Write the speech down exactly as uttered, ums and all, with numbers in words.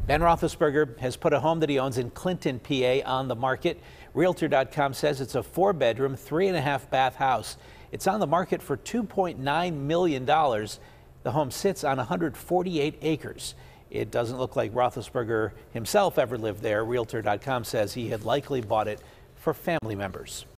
Ben Roethlisberger has put a home that he owns in Clinton, P A on the market. Realtor dot com says it's a four bedroom, three and a half bath house. It's on the market for two point nine million dollars. The home sits on one hundred forty-eight acres. It doesn't look like Roethlisberger himself ever lived there. Realtor dot com says he had likely bought it for family members.